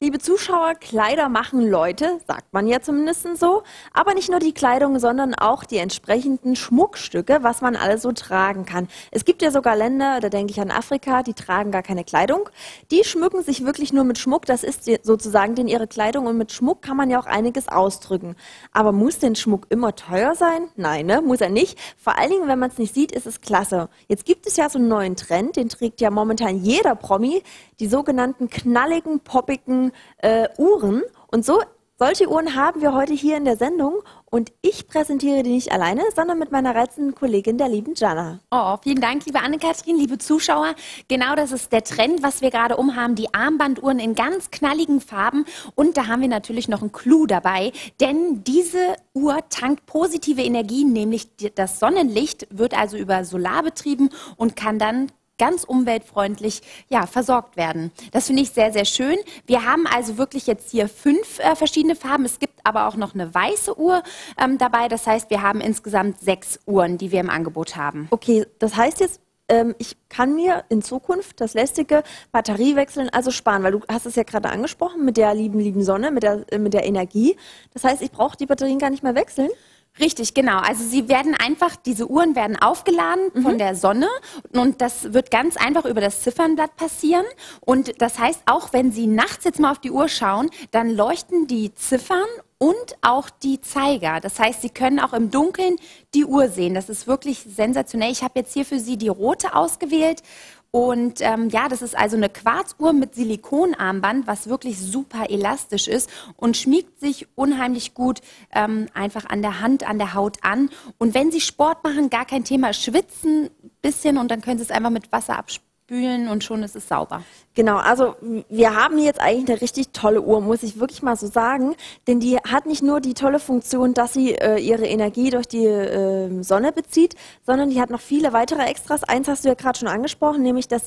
Liebe Zuschauer, Kleider machen Leute, sagt man ja zumindest so. Aber nicht nur die Kleidung, sondern auch die entsprechenden Schmuckstücke, was man alles so tragen kann. Es gibt ja sogar Länder, da denke ich an Afrika, die tragen gar keine Kleidung. Die schmücken sich wirklich nur mit Schmuck, das ist sozusagen denn ihre Kleidung. Und mit Schmuck kann man ja auch einiges ausdrücken. Aber muss denn Schmuck immer teuer sein? Nein, ne? Muss er nicht. Vor allen Dingen, wenn man es nicht sieht, ist es klasse. Jetzt gibt es ja so einen neuen Trend, den trägt ja momentan jeder Promi, die sogenannten knalligen, poppigen Uhren. Und solche Uhren haben wir heute hier in der Sendung. Und ich präsentiere die nicht alleine, sondern mit meiner reizenden Kollegin, der lieben Jana. Oh, vielen Dank, liebe Anne-Kathrin, liebe Zuschauer. Genau, das ist der Trend, was wir gerade umhaben, die Armbanduhren in ganz knalligen Farben. Und da haben wir natürlich noch einen Clou dabei, denn diese Uhr tankt positive Energie, nämlich das Sonnenlicht wird also über Solar betrieben und kann dann ganz umweltfreundlich versorgt werden. Das finde ich sehr, sehr schön. Wir haben also wirklich jetzt hier 5 verschiedene Farben. Es gibt aber auch noch eine weiße Uhr dabei. Das heißt, wir haben insgesamt 6 Uhren, die wir im Angebot haben. Okay, das heißt jetzt, ich kann mir in Zukunft das lästige Batteriewechseln also sparen, weil du hast es ja gerade angesprochen mit der lieben Sonne, mit der Energie. Das heißt, ich brauche die Batterien gar nicht mehr wechseln? Richtig, genau. Also diese Uhren werden aufgeladen von der Sonne und das wird ganz einfach über das Ziffernblatt passieren. Und das heißt, auch wenn Sie nachts jetzt mal auf die Uhr schauen, dann leuchten die Ziffern und auch die Zeiger. Das heißt, Sie können auch im Dunkeln die Uhr sehen. Das ist wirklich sensationell. Ich habe jetzt hier für Sie die rote ausgewählt. Und das ist also eine Quarzuhr mit Silikonarmband, was wirklich super elastisch ist und schmiegt sich unheimlich gut einfach an der Hand, an der Haut an. Und wenn Sie Sport machen, gar kein Thema, schwitzen ein bisschen und dann können Sie es einfach mit Wasser abspülen und schon ist es sauber. Genau, also wir haben jetzt eigentlich eine richtig tolle Uhr, muss ich wirklich mal so sagen, denn die hat nicht nur die tolle Funktion, dass sie ihre Energie durch die Sonne bezieht, sondern die hat noch viele weitere Extras. Eins hast du ja gerade schon angesprochen, nämlich das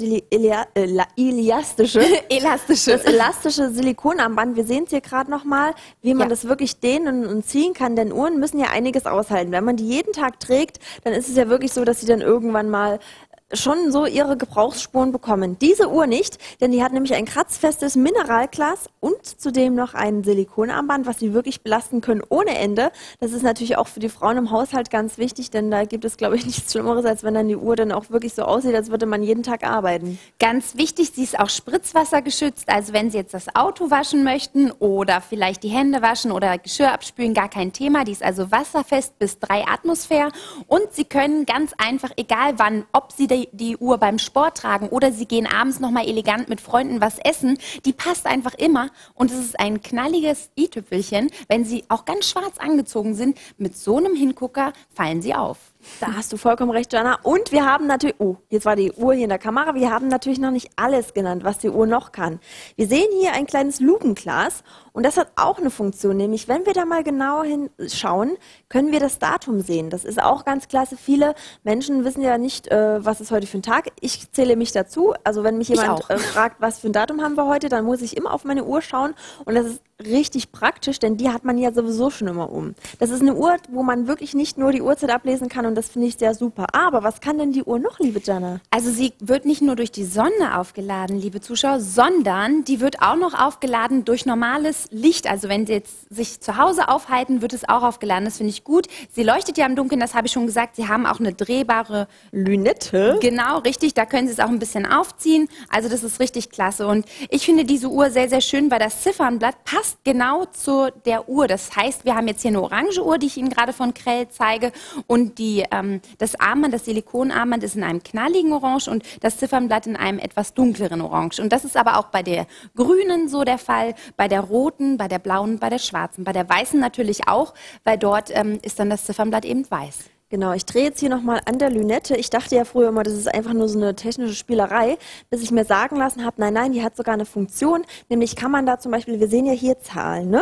elastische Silikonarmband. Wir sehen es hier gerade noch mal, wie man das wirklich dehnen und ziehen kann, denn Uhren müssen ja einiges aushalten. Wenn man die jeden Tag trägt, dann ist es ja wirklich so, dass sie dann irgendwann mal schon so ihre Gebrauchsspuren bekommen. Diese Uhr nicht, denn die hat nämlich ein kratzfestes Mineralglas und zudem noch ein Silikonarmband, was sie wirklich belasten können ohne Ende. Das ist natürlich auch für die Frauen im Haushalt ganz wichtig, denn da gibt es, glaube ich, nichts Schlimmeres, als wenn dann die Uhr dann auch wirklich so aussieht, als würde man jeden Tag arbeiten. Ganz wichtig, sie ist auch spritzwassergeschützt, also wenn Sie jetzt das Auto waschen möchten oder vielleicht die Hände waschen oder Geschirr abspülen, gar kein Thema. Die ist also wasserfest bis 3 Atmosphäre und Sie können ganz einfach, egal wann, ob Sie die Uhr beim Sport tragen oder Sie gehen abends nochmal elegant mit Freunden was essen, die passt einfach immer und es ist ein knalliges i-Tüpfelchen. Wenn Sie auch ganz schwarz angezogen sind, mit so einem Hingucker fallen Sie auf. Da hast du vollkommen recht, Jana. Und wir haben natürlich, jetzt war die Uhr hier in der Kamera, wir haben natürlich noch nicht alles genannt, was die Uhr noch kann. Wir sehen hier ein kleines Lupenglas und das hat auch eine Funktion, nämlich wenn wir da mal genau hinschauen, können wir das Datum sehen. Das ist auch ganz klasse. Viele Menschen wissen ja nicht, was ist heute für ein Tag. Ich zähle mich dazu. Also wenn mich jemand fragt, was für ein Datum haben wir heute, dann muss ich immer auf meine Uhr schauen und das ist richtig praktisch, denn die hat man ja sowieso schon immer um. Das ist eine Uhr, wo man wirklich nicht nur die Uhrzeit ablesen kann und das finde ich sehr super. Aber was kann denn die Uhr noch, liebe Jana? Also sie wird nicht nur durch die Sonne aufgeladen, liebe Zuschauer, sondern die wird auch noch aufgeladen durch normales Licht. Also wenn Sie jetzt sich zu Hause aufhalten, wird es auch aufgeladen. Das finde ich gut. Sie leuchtet ja im Dunkeln, das habe ich schon gesagt. Sie haben auch eine drehbare Lünette. Genau, richtig. Da können Sie es auch ein bisschen aufziehen. Also das ist richtig klasse. Und ich finde diese Uhr sehr, sehr schön, weil das Ziffernblatt passt genau zu der Uhr. Das heißt, wir haben jetzt hier eine orange Uhr, die ich Ihnen gerade von Krell zeige und das Armband, das Silikonarmband ist in einem knalligen Orange und das Ziffernblatt in einem etwas dunkleren Orange. Und das ist aber auch bei der grünen so der Fall, bei der roten, bei der blauen, bei der schwarzen, bei der weißen natürlich auch, weil dort ist dann das Ziffernblatt eben weiß. Genau, ich drehe jetzt hier nochmal an der Lünette. Ich dachte ja früher immer, das ist einfach nur so eine technische Spielerei, bis ich mir sagen lassen habe, nein, die hat sogar eine Funktion. Nämlich kann man da zum Beispiel, wir sehen ja hier Zahlen, ne?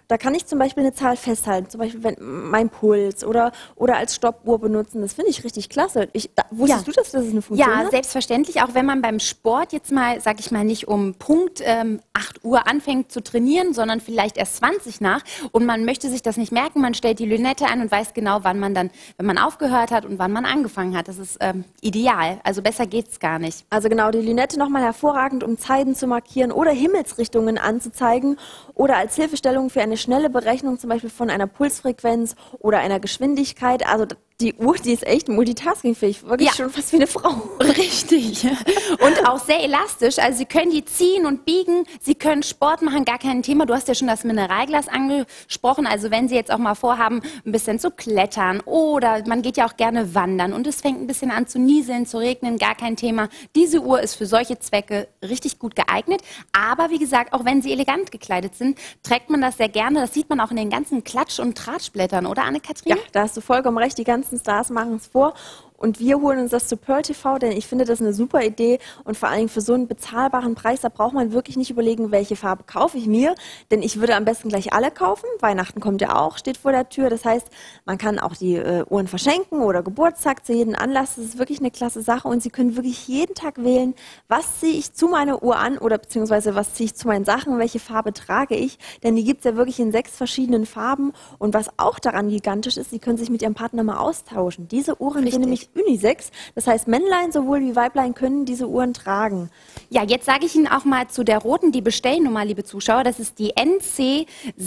Da kann ich zum Beispiel eine Zahl festhalten, zum Beispiel mein Puls oder als Stoppuhr benutzen. Das finde ich richtig klasse. Wusstest du, dass das eine Funktion hat? Ja, selbstverständlich. Auch wenn man beim Sport jetzt mal, sag ich mal, nicht um Punkt 8 Uhr anfängt zu trainieren, sondern vielleicht erst 20 nach und man möchte sich das nicht merken, man stellt die Lünette an und weiß genau, wann man dann, wenn man aufgehört hat und wann man angefangen hat. Das ist ideal. Also besser geht's gar nicht. Also genau, die Lünette nochmal hervorragend, um Zeiten zu markieren oder Himmelsrichtungen anzuzeigen oder als Hilfestellung für eine schnelle Berechnung zum Beispiel von einer Pulsfrequenz oder einer Geschwindigkeit. Also die Uhr, die ist echt multitaskingfähig, wirklich schon fast wie eine Frau. Richtig. Und auch sehr elastisch. Also Sie können die ziehen und biegen. Sie können Sport machen, gar kein Thema. Du hast ja schon das Mineralglas angesprochen. Also wenn Sie jetzt auch mal vorhaben, ein bisschen zu klettern oder man geht ja auch gerne wandern und es fängt ein bisschen an zu nieseln, zu regnen, gar kein Thema. Diese Uhr ist für solche Zwecke richtig gut geeignet. Aber wie gesagt, auch wenn Sie elegant gekleidet sind, trägt man das sehr gerne. Das sieht man auch in den ganzen Klatsch- und Tratschblättern, oder Anne-Kathrin? Ja, da hast du vollkommen recht. Die ganzen Stars machen es vor. Und wir holen uns das zu Pearl TV, denn ich finde das eine super Idee und vor allen Dingen für so einen bezahlbaren Preis, da braucht man wirklich nicht überlegen, welche Farbe kaufe ich mir, denn ich würde am besten gleich alle kaufen. Weihnachten kommt ja auch, steht vor der Tür, das heißt, man kann auch die Uhren verschenken oder Geburtstag zu jedem Anlass, das ist wirklich eine klasse Sache und Sie können wirklich jeden Tag wählen, was ziehe ich zu meiner Uhr an oder beziehungsweise was ziehe ich zu meinen Sachen, welche Farbe trage ich, denn die gibt es ja wirklich in 6 verschiedenen Farben und was auch daran gigantisch ist, Sie können sich mit Ihrem Partner mal austauschen. Diese Uhren sind nämlich Unisex. Das heißt, Männlein sowohl wie Weiblein können diese Uhren tragen. Ja, jetzt sage ich Ihnen auch mal zu der roten, die Bestellnummer, liebe Zuschauer. Das ist die NC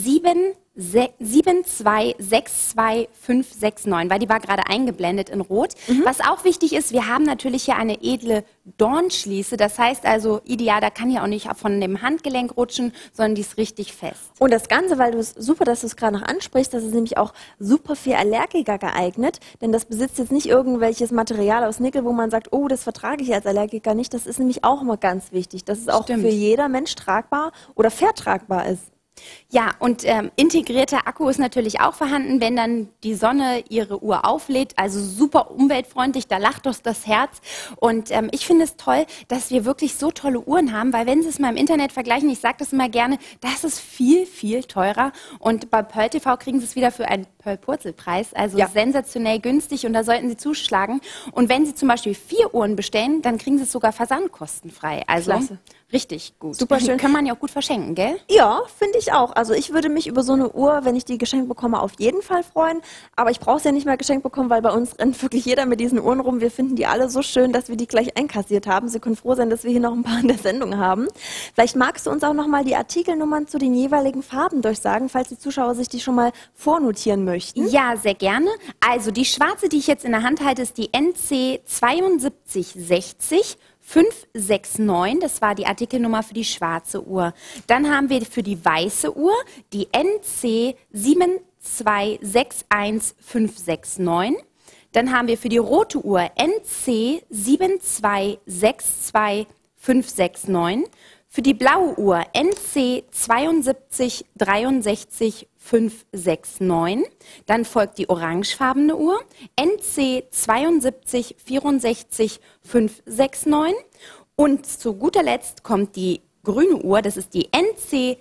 7262569, weil die war gerade eingeblendet in Rot. Was auch wichtig ist, wir haben natürlich hier eine edle Dornschließe. Das heißt also ideal, da kann ja auch nicht von dem Handgelenk rutschen, sondern die ist richtig fest. Und das Ganze, weil super, dass du es gerade noch ansprichst, das ist nämlich auch super für Allergiker geeignet, denn das besitzt jetzt nicht irgendwelches Material aus Nickel, wo man sagt, oh, das vertrage ich als Allergiker nicht. Das ist nämlich auch immer ganz wichtig, dass es auch für jeder Mensch tragbar oder vertragbar ist. Ja, und integrierter Akku ist natürlich auch vorhanden, wenn dann die Sonne ihre Uhr auflädt. Also super umweltfreundlich, da lacht uns das Herz. Und ich finde es toll, dass wir wirklich so tolle Uhren haben, weil wenn Sie es mal im Internet vergleichen, ich sage das immer gerne, das ist viel, viel teurer. Und bei Pearl TV kriegen Sie es wieder für einen Pearl-Purzel-Preis, also sensationell günstig und da sollten Sie zuschlagen. Und wenn Sie zum Beispiel 4 Uhren bestellen, dann kriegen Sie es sogar versandkostenfrei. Also klasse. Richtig gut. Super schön. Kann man ja auch gut verschenken, gell? Ja, finde ich auch. Also ich würde mich über so eine Uhr, wenn ich die geschenkt bekomme, auf jeden Fall freuen. Aber ich brauche es ja nicht mehr geschenkt bekommen, weil bei uns rennt wirklich jeder mit diesen Uhren rum. Wir finden die alle so schön, dass wir die gleich einkassiert haben. Sie können froh sein, dass wir hier noch ein paar in der Sendung haben. Vielleicht magst du uns auch noch mal die Artikelnummern zu den jeweiligen Farben durchsagen, falls die Zuschauer sich die schon mal vornotieren möchten. Ja, sehr gerne. Also die schwarze, die ich jetzt in der Hand halte, ist die NC 7260 569, das war die Artikelnummer für die schwarze Uhr. Dann haben wir für die weiße Uhr die NC 7261569. Dann haben wir für die rote Uhr NC 7262569. Für die blaue Uhr NC 7263569. Dann folgt die orangefarbene Uhr NC 726646569. Und zu guter Letzt kommt die grüne Uhr, das ist die NC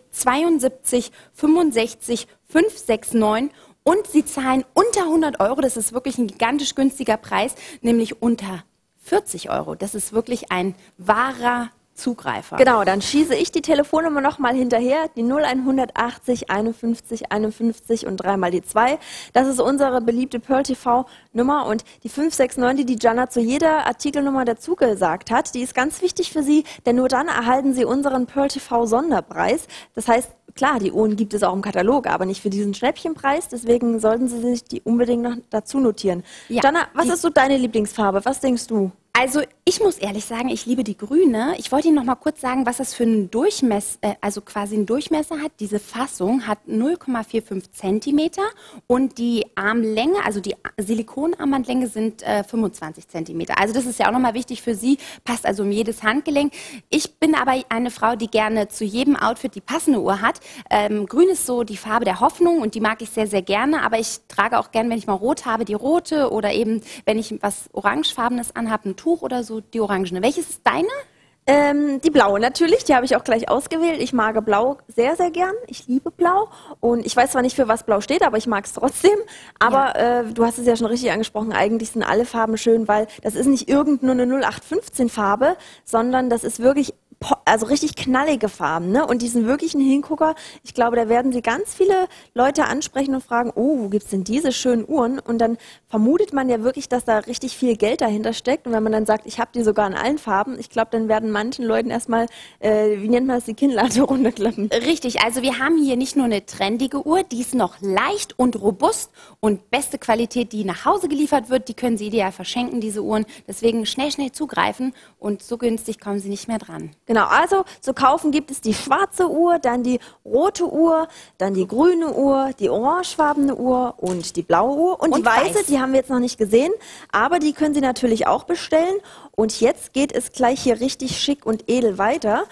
7266569. Und Sie zahlen unter 100 Euro, das ist wirklich ein gigantisch günstiger Preis, nämlich unter 40 Euro. Das ist wirklich ein wahrer Zugreifer. Genau, dann schieße ich die Telefonnummer nochmal hinterher, die 0180 51 51 und 3 mal die 2. Das ist unsere beliebte Pearl TV Nummer und die 569, die Jana zu jeder Artikelnummer dazu gesagt hat, die ist ganz wichtig für Sie, denn nur dann erhalten Sie unseren Pearl TV Sonderpreis. Das heißt, klar, die Uhren gibt es auch im Katalog, aber nicht für diesen Schnäppchenpreis, deswegen sollten Sie sich die unbedingt noch dazu notieren. Ja, Jana, was ist so deine Lieblingsfarbe? Was denkst du? Also ich muss ehrlich sagen, ich liebe die grüne. Ich wollte Ihnen noch mal kurz sagen, was das für einen Durchmesser, also quasi einen Durchmesser hat. Diese Fassung hat 0,45 Zentimeter und die Armlänge, also die Silikonarmbandlänge sind 25 Zentimeter. Also das ist ja auch noch mal wichtig für Sie, passt also um jedes Handgelenk. Ich bin aber eine Frau, die gerne zu jedem Outfit die passende Uhr hat. Grün ist so die Farbe der Hoffnung und die mag ich sehr, sehr gerne. Aber ich trage auch gerne, wenn ich mal rot habe, die rote oder eben, wenn ich was Orangefarbenes anhabe, ein Tuch oder so, die orangene. Welches ist deine? Die blaue natürlich, die habe ich auch gleich ausgewählt. Ich mag Blau sehr, sehr gern. Ich liebe Blau. Und ich weiß zwar nicht, für was Blau steht, aber ich mag es trotzdem. Aber du hast es ja schon richtig angesprochen, eigentlich sind alle Farben schön, weil das ist nicht irgendeine 0815 Farbe, sondern das ist wirklich also richtig knallige Farben, ne? Und die sind wirklich ein Hingucker. Ich glaube, da werden sie ganz viele Leute ansprechen und fragen, oh, wo gibt's denn diese schönen Uhren? Und dann vermutet man ja wirklich, dass da richtig viel Geld dahinter steckt. Und wenn man dann sagt, ich habe die sogar in allen Farben, ich glaube, dann werden manchen Leuten erstmal, wie nennt man das, die Kinnlade runterklappen. Richtig, also wir haben hier nicht nur eine trendige Uhr, die ist noch leicht und robust und beste Qualität, die nach Hause geliefert wird, die können Sie ideal verschenken, diese Uhren. Deswegen schnell, schnell zugreifen und so günstig kommen Sie nicht mehr dran. Genau, also zu kaufen gibt es die schwarze Uhr, dann die rote Uhr, dann die grüne Uhr, die orangefarbene Uhr und die blaue Uhr. Und die weiße, die haben wir jetzt noch nicht gesehen, aber die können Sie natürlich auch bestellen. Und jetzt geht es gleich hier richtig schick und edel weiter.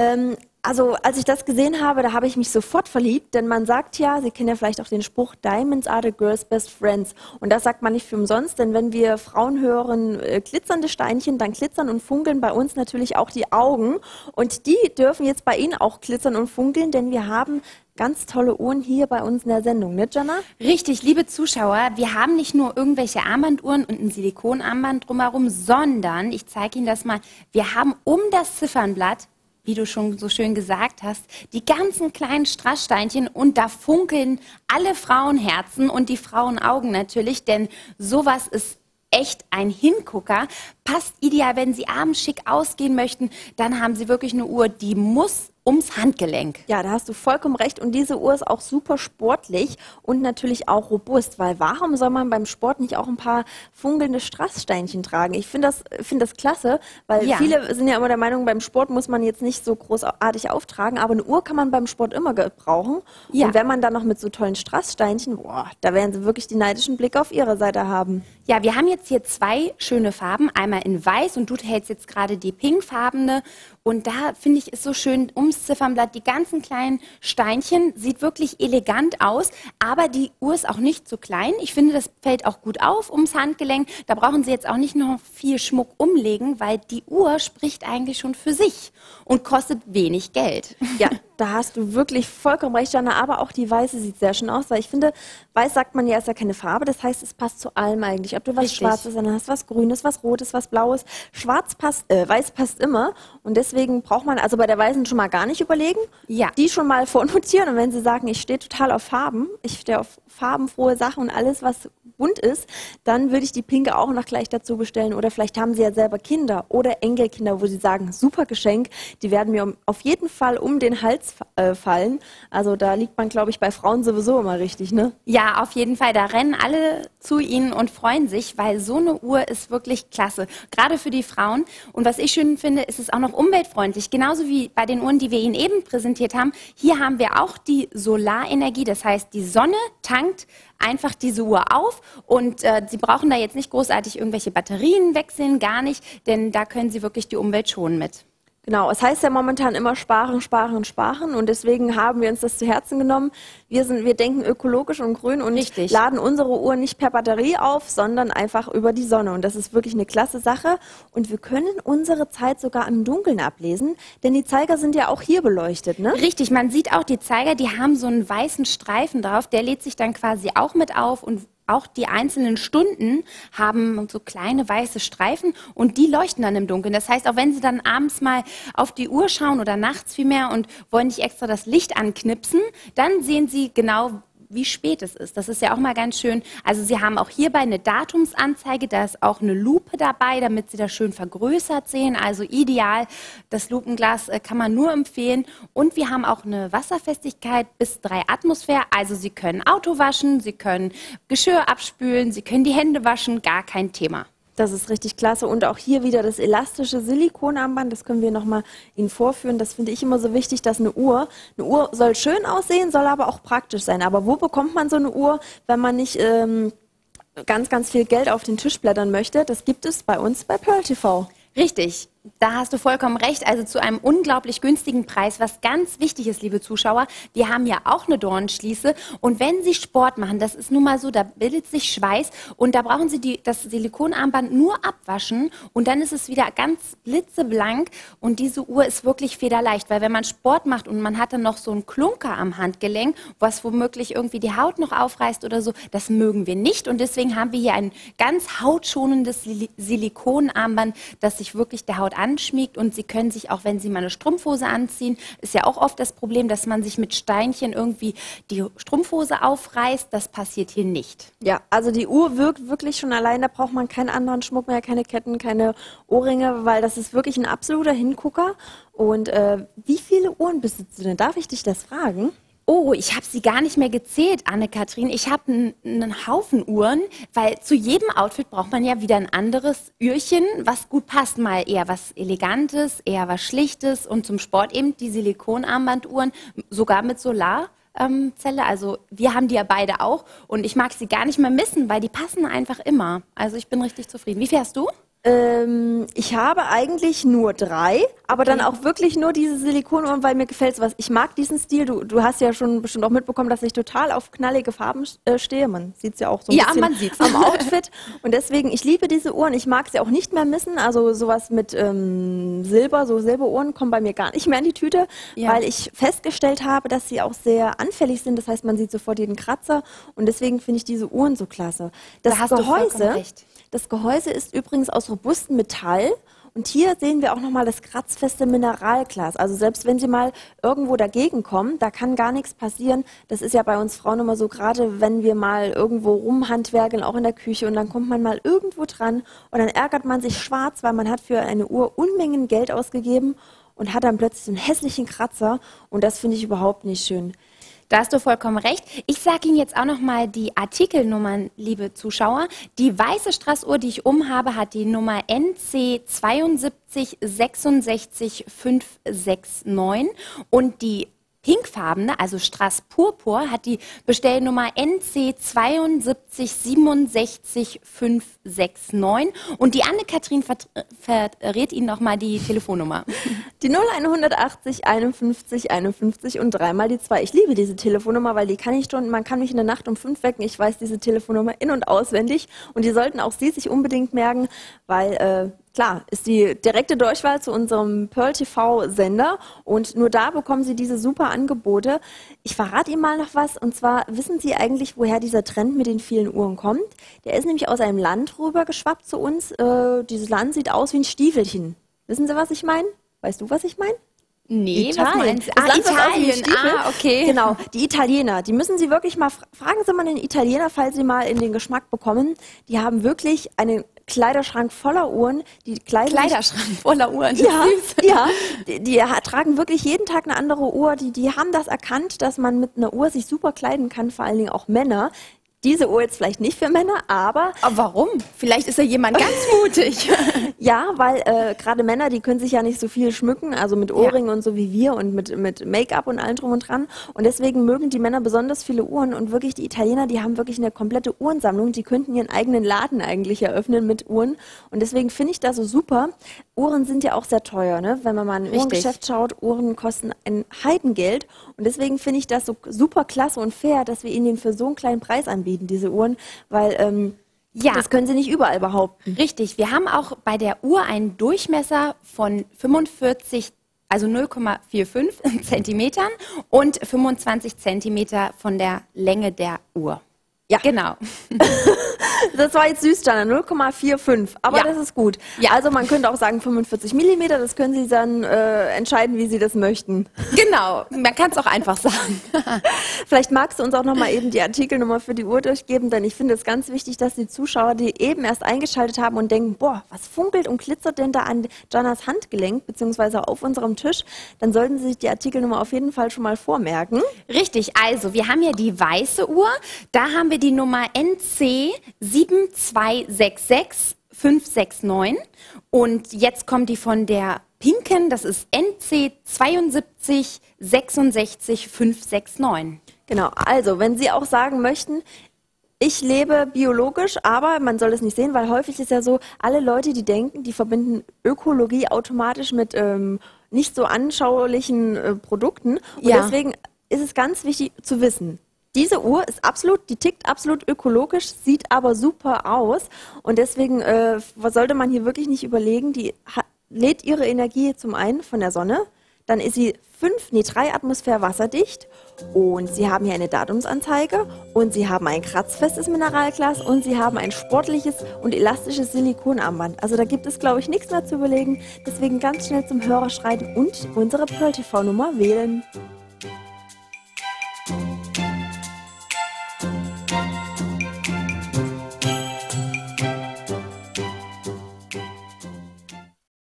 Also als ich das gesehen habe, da habe ich mich sofort verliebt, denn man sagt ja, Sie kennen ja vielleicht auch den Spruch, Diamonds are the girl's best friends. Und das sagt man nicht für umsonst, denn wenn wir Frauen hören, glitzernde Steinchen, dann glitzern und funkeln bei uns natürlich auch die Augen. Und die dürfen jetzt bei Ihnen auch glitzern und funkeln, denn wir haben ganz tolle Uhren hier bei uns in der Sendung, ne, Jana? Richtig, liebe Zuschauer, wir haben nicht nur irgendwelche Armbanduhren und ein Silikonarmband drumherum, sondern, ich zeige Ihnen das mal, wir haben um das Ziffernblatt, wie du schon so schön gesagt hast, die ganzen kleinen Strasssteinchen und da funkeln alle Frauenherzen und die Frauenaugen natürlich, denn sowas ist echt ein Hingucker. Passt ideal, wenn Sie abends schick ausgehen möchten, dann haben Sie wirklich eine Uhr, die muss ums Handgelenk. Ja, da hast du vollkommen recht. Und diese Uhr ist auch super sportlich und natürlich auch robust, weil warum soll man beim Sport nicht auch ein paar funkelnde Strasssteinchen tragen? Ich finde das klasse, weil viele sind ja immer der Meinung, beim Sport muss man jetzt nicht so großartig auftragen, aber eine Uhr kann man beim Sport immer gebrauchen. Ja. Und wenn man dann noch mit so tollen Strasssteinchen, boah, da werden sie wirklich die neidischen Blicke auf ihrer Seite haben. Ja, wir haben jetzt hier zwei schöne Farben, einmal in weiß und du hältst jetzt gerade die pinkfarbene. Und da finde ich es so schön ums Ziffernblatt, die ganzen kleinen Steinchen, sieht wirklich elegant aus, aber die Uhr ist auch nicht zu klein. Ich finde, das fällt auch gut auf ums Handgelenk. Da brauchen Sie jetzt auch nicht noch viel Schmuck umlegen, weil die Uhr spricht eigentlich schon für sich und kostet wenig Geld. Ja, da hast du wirklich vollkommen recht, Jana, aber auch die weiße sieht sehr schön aus, weil ich finde, weiß sagt man ja, ist ja keine Farbe, das heißt, es passt zu allem eigentlich. Ob du was Schwarzes an hast, was Grünes, was Rotes, was Blaues. Weiß passt immer und deswegen braucht man also bei der Weißen schon mal gar nicht überlegen, die schon mal vornotieren und wenn Sie sagen, ich stehe total auf Farben, ich stehe auf farbenfrohe Sachen und alles, was bunt ist, dann würde ich die pinke auch noch gleich dazu bestellen oder vielleicht haben Sie ja selber Kinder oder Enkelkinder, wo Sie sagen, super Geschenk, die werden mir auf jeden Fall um den Hals fallen. Also da liegt man, glaube ich, bei Frauen sowieso immer richtig, ne? Ja, auf jeden Fall. Da rennen alle zu Ihnen und freuen sich, weil so eine Uhr ist wirklich klasse. Gerade für die Frauen. Und was ich schön finde, ist es auch noch umweltfreundlich. Genauso wie bei den Uhren, die wir Ihnen eben präsentiert haben. Hier haben wir auch die Solarenergie. Das heißt, die Sonne tankt einfach diese Uhr auf und Sie brauchen da jetzt nicht großartig irgendwelche Batterien wechseln, gar nicht, denn da können Sie wirklich die Umwelt schonen mit. Genau, es heißt ja momentan immer sparen, sparen, sparen und deswegen haben wir uns das zu Herzen genommen. Wir denken ökologisch und grün und laden unsere Uhr nicht per Batterie auf, sondern einfach über die Sonne und das ist wirklich eine klasse Sache und wir können unsere Zeit sogar im Dunkeln ablesen, denn die Zeiger sind ja auch hier beleuchtet, ne? Richtig, man sieht auch die Zeiger, die haben so einen weißen Streifen drauf, der lädt sich dann quasi auch mit auf und auch die einzelnen Stunden haben so kleine weiße Streifen und die leuchten dann im Dunkeln. Das heißt, auch wenn Sie dann abends mal auf die Uhr schauen oder nachts vielmehr und wollen nicht extra das Licht anknipsen, dann sehen Sie genau, wie spät es ist. Das ist ja auch mal ganz schön. Also Sie haben auch hierbei eine Datumsanzeige, da ist auch eine Lupe dabei, damit Sie das schön vergrößert sehen. Also ideal, das Lupenglas kann man nur empfehlen. Und wir haben auch eine Wasserfestigkeit bis 3 Atmosphäre. Also Sie können Auto waschen, Sie können Geschirr abspülen, Sie können die Hände waschen, gar kein Thema. Das ist richtig klasse und auch hier wieder das elastische Silikonarmband, das können wir nochmal Ihnen vorführen. Das finde ich immer so wichtig, dass eine Uhr soll schön aussehen, soll aber auch praktisch sein. Aber wo bekommt man so eine Uhr, wenn man nicht ganz, ganz viel Geld auf den Tisch blättern möchte? Das gibt es bei uns bei Pearl TV. Richtig. Da hast du vollkommen recht. Also zu einem unglaublich günstigen Preis. Was ganz wichtig ist, liebe Zuschauer, wir haben ja auch eine Dornenschließe. Und wenn Sie Sport machen, das ist nun mal so, da bildet sich Schweiß. Und da brauchen Sie das Silikonarmband nur abwaschen. Und dann ist es wieder ganz blitzeblank. Und diese Uhr ist wirklich federleicht. Weil wenn man Sport macht und man hat dann noch so einen Klunker am Handgelenk, was womöglich irgendwie die Haut noch aufreißt oder so, das mögen wir nicht. Und deswegen haben wir hier ein ganz hautschonendes Silikonarmband, das sich wirklich der Haut anschmiegt, und Sie können sich auch, wenn Sie mal eine Strumpfhose anziehen, ist ja auch oft das Problem, dass man sich mit Steinchen irgendwie die Strumpfhose aufreißt. Das passiert hier nicht. Ja, also die Uhr wirkt wirklich schon allein, da braucht man keinen anderen Schmuck mehr, keine Ketten, keine Ohrringe, weil das ist wirklich ein absoluter Hingucker. Und wie viele Uhren besitzt du denn? Darf ich dich das fragen? Oh, ich habe sie gar nicht mehr gezählt, Anne-Kathrin. Ich habe einen Haufen Uhren, weil zu jedem Outfit braucht man ja wieder ein anderes Uhrchen, was gut passt. Mal eher was Elegantes, eher was Schlichtes, und zum Sport eben die Silikonarmbanduhren, sogar mit Solarzelle. Also wir haben die ja beide auch, und ich mag sie gar nicht mehr missen, weil die passen einfach immer. Also ich bin richtig zufrieden. Wie viel hast du? Ich habe eigentlich nur 3, aber dann auch wirklich nur diese Silikonuhren, weil mir gefällt sowas. Ich mag diesen Stil. Du hast ja schon bestimmt auch mitbekommen, dass ich total auf knallige Farben stehe. Man sieht es ja auch so ein bisschen man sieht's am Outfit. Und deswegen, ich liebe diese Uhren. Ich mag sie auch nicht mehr missen. Also sowas mit Silber, so Silberuhren kommen bei mir gar nicht mehr in die Tüte, weil ich festgestellt habe, dass sie auch sehr anfällig sind. Das heißt, man sieht sofort jeden Kratzer, und deswegen finde ich diese Uhren so klasse. Da hast du vollkommen recht. Das Gehäuse ist übrigens aus robustem Metall, und hier sehen wir auch nochmal das kratzfeste Mineralglas. Also selbst wenn Sie mal irgendwo dagegen kommen, da kann gar nichts passieren. Das ist ja bei uns Frauen immer so, gerade wenn wir mal irgendwo rumhandwerkeln, auch in der Küche, und dann kommt man mal irgendwo dran und dann ärgert man sich schwarz, weil man hat für eine Uhr Unmengen Geld ausgegeben und hat dann plötzlich so einen hässlichen Kratzer, und das finde ich überhaupt nicht schön. Da hast du vollkommen recht. Ich sage Ihnen jetzt auch noch mal die Artikelnummern, liebe Zuschauer. Die weiße Strassuhr, die ich umhabe, hat die Nummer NC 72 66 569, und die pinkfarbene, also Strass Purpur, hat die Bestellnummer NC 72 67 569, und die Anne-Kathrin verrät Ihnen nochmal die Telefonnummer. Die 0180 51 51 und 3 mal die 2. Ich liebe diese Telefonnummer, weil die kann ich schon, man kann mich in der Nacht um 5 wecken. Ich weiß diese Telefonnummer in- und auswendig, und die sollten auch Sie sich unbedingt merken, weil klar, ist die direkte Durchwahl zu unserem Pearl TV-Sender, und nur da bekommen Sie diese super Angebote. Ich verrate Ihnen mal noch was, und zwar, wissen Sie eigentlich, woher dieser Trend mit den vielen Uhren kommt? Der ist nämlich aus einem Land rüber geschwappt zu uns. Dieses Land sieht aus wie ein Stiefelchen. Wissen Sie, was ich meine? Weißt du, was ich meine? Nee, Italien. was meinst du? Das Land, was aussieht wie ein Italien. Stiefel. Okay. Genau, die Italiener, die müssen Sie wirklich mal, fragen Sie mal den Italiener, falls Sie mal in den Geschmack bekommen. Die haben wirklich einen Kleiderschrank voller Uhren. Die Kleiderschrank voller Uhren. Ja, Süß. ja, die tragen wirklich jeden Tag eine andere Uhr. Die haben das erkannt, dass man mit einer Uhr sich super kleiden kann, vor allen Dingen auch Männer. Diese Uhr jetzt vielleicht nicht für Männer, aber warum? Vielleicht ist ja jemand ganz mutig. ja, weil gerade Männer, die können sich ja nicht so viel schmücken, also mit Ohrringen und so wie wir, und mit Make-up und allem drum und dran. Und deswegen mögen die Männer besonders viele Uhren, und wirklich die Italiener, die haben wirklich eine komplette Uhrensammlung. Die könnten ihren eigenen Laden eigentlich eröffnen mit Uhren. Und deswegen finde ich das so super. Uhren sind ja auch sehr teuer, ne? Wenn man mal in ein Uhrengeschäft schaut, Uhren kosten ein Heidengeld. Und deswegen finde ich das so super klasse und fair, dass wir ihnen den für so einen kleinen Preis anbieten, diese Uhren, weil das können sie nicht überall behaupten. Richtig, wir haben auch bei der Uhr einen Durchmesser von 45, also 0,45 Zentimetern und 25 Zentimeter von der Länge der Uhr. Ja, genau. Das war jetzt süß, Jana, 0,45, aber das ist gut. Ja. Also man könnte auch sagen 45 Millimeter, das können Sie dann entscheiden, wie Sie das möchten. Genau, man kann es auch einfach sagen. Vielleicht magst du uns auch noch mal eben die Artikelnummer für die Uhr durchgeben, denn ich finde es ganz wichtig, dass die Zuschauer, die eben erst eingeschaltet haben und denken, boah, was funkelt und glitzert denn da an Janas Handgelenk, beziehungsweise auf unserem Tisch, dann sollten Sie sich die Artikelnummer auf jeden Fall schon mal vormerken. Richtig, also wir haben ja die weiße Uhr, da haben wir die Nummer NC 7266 569, und jetzt kommt die von der pinken, das ist NC 72 66 569. Genau, also wenn Sie auch sagen möchten, Ich lebe biologisch, aber man soll es nicht sehen, weil häufig ist ja so, alle Leute, die denken, die verbinden Ökologie automatisch mit nicht so anschaulichen Produkten. Und Ja. deswegen ist es ganz wichtig zu wissen, diese Uhr ist absolut, die tickt absolut ökologisch, sieht aber super aus. Und deswegen sollte man hier wirklich nicht überlegen, die lädt ihre Energie zum einen von der Sonne, dann ist sie 3 Atmosphären wasserdicht und Sie haben hier eine Datumsanzeige und Sie haben ein kratzfestes Mineralglas und Sie haben ein sportliches und elastisches Silikonarmband. Also da gibt es, glaube ich, nichts mehr zu überlegen. Deswegen ganz schnell zum Hörer schreiten und unsere Pearl TV Nummer wählen.